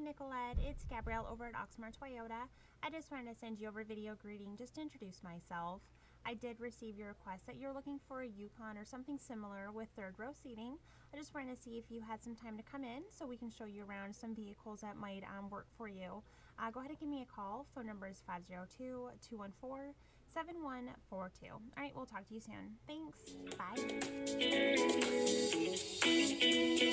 Nicollette, it's Gabrielle over at Oxmoor Toyota. I just wanted to send you over a video greeting just to introduce myself. I did receive your request that you're looking for a Yukon or something similar with third row seating. I just wanted to see if you had some time to come in so we can show you around some vehicles that might work for you. Go ahead and give me a call. Phone number is 502-214-7142. All right, we'll talk to you soon. Thanks. Bye.